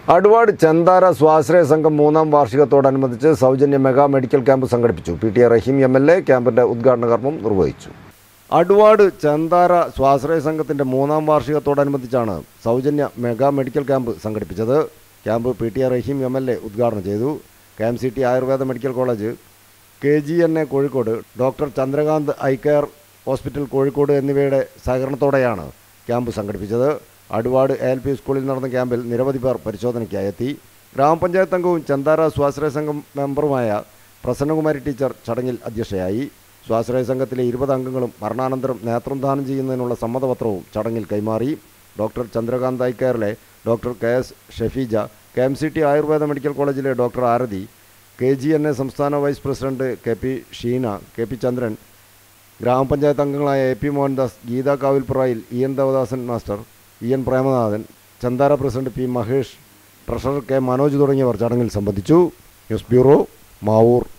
അഡ്വാഡ് ചെന്താര സ്വാശ്രയ സംഘം 3ാം വാർഷികത്തോടനുബന്ധിച്ച് സൗജന്യ മെഗാ മെഡിക്കൽ ക്യാമ്പ് സംഘടിപ്പിച്ചു. PTA റഹീം MLA ക്യാമ്പിന്റെ ഉദ്ഘാടന കർമ്മം നിർവഹിച്ചു. അഡ്വാഡ് ചെന്താര സ്വാശ്രയ സംഘത്തിന്റെ 3ാം വാർഷികത്തോടനുബന്ധിച്ചാണ് സൗജന്യ മെഗാ മെഡിക്കൽ ക്യാമ്പ് സംഘടിപ്പിച്ചത്. ക്യാമ്പ് PTA റഹീം MLA ഉദ്ഘാടനം ചെയ്തു. KMCT Ayurveda medical college, KGNA Kozhikode, doctor Chandrakanth eye care hospital Kozhikode എന്നിവയുടെ സഹകരണത്തോടെയാണ് ക്യാമ്പ് സംഘടിപ്പിച്ചത്. അഡ്വാഡ് ALP സ്കൂളിൽ നടന്ന ക്യാമ്പിൽ നിരവധി പേർ പരിശോധനയ്ക്കായി എത്തി. ഗ്രാമപഞ്ചായത്ത് അംഗവും ചെന്താര സ്വാശ്രയ സംഘം മെമ്പറുമായ പ്രസന്നകുമാരി ടീച്ചർ ചടങ്ങിൽ അധ്യക്ഷയായി. സ്വാശ്രയ സംഘത്തിലെ 20 അംഗങ്ങളും മരണാനന്തരം നേത്രം ദാനം ചെയ്യുന്നതിനുള്ള സമ്മതപത്രവും ചടങ്ങിൽ കൈമാറി. ഡോക്ടർ ചന്ദ്രകാന്ത് ഐ കെയറിലെ doctor KS Shafeeja, KMCT Ayurveda medical കോളേജിലെ ഡോക്ടർ ആരതി, KGNA സംസ്ഥാന vice president KP Sheena, KP Chandran, ഗ്രാമപഞ്ചായത്ത് അംഗങ്ങളായ AP മോഹൻദാസ്, ഗീത കാവിൽപ്പുറയിൽ, EN Devadasan master, EN Premanathan, Chenthara president P Mahesh, treasurer K Manoj തുടങ്ങിയവർ ചടങ്ങിൽ സംബന്ധിച്ചു. News bureau, Mavoor.